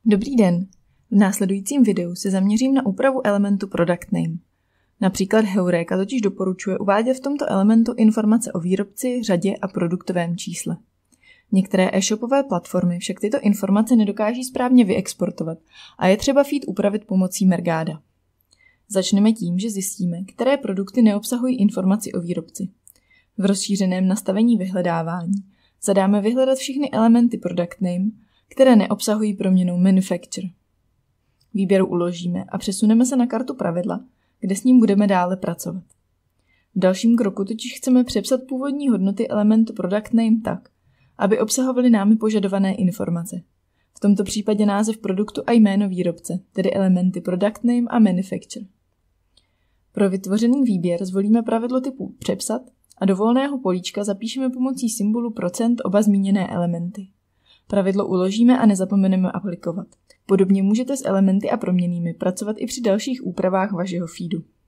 Dobrý den. V následujícím videu se zaměřím na úpravu elementu Product Name. Například Heureka totiž doporučuje uvádět v tomto elementu informace o výrobci, řadě a produktovém čísle. Některé e-shopové platformy však tyto informace nedokáží správně vyexportovat a je třeba feed upravit pomocí Mergada. Začneme tím, že zjistíme, které produkty neobsahují informaci o výrobci. V rozšířeném nastavení vyhledávání zadáme vyhledat všechny elementy Product Name, které neobsahují proměnnou Manufacturer. Výběr uložíme a přesuneme se na kartu pravidla, kde s ním budeme dále pracovat. V dalším kroku totiž chceme přepsat původní hodnoty elementu Product Name tak, aby obsahovaly námi požadované informace. V tomto případě název produktu a jméno výrobce, tedy elementy Product Name a Manufacturer. Pro vytvořený výběr zvolíme pravidlo typu přepsat a do volného políčka zapíšeme pomocí symbolu % oba zmíněné elementy. Pravidlo uložíme a nezapomeneme aplikovat. Podobně můžete s elementy a proměnnými pracovat i při dalších úpravách vašeho feedu.